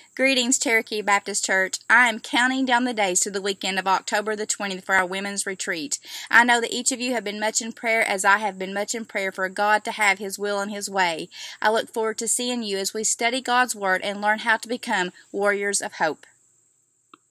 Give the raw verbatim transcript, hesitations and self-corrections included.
Greetings, Cherokee Baptist Church. I am counting down the days to the weekend of October the twentieth for our women's retreat. I know that each of you have been much in prayer, as I have been much in prayer for God to have His will and His way. I look forward to seeing you as we study God's Word and learn how to become warriors of hope.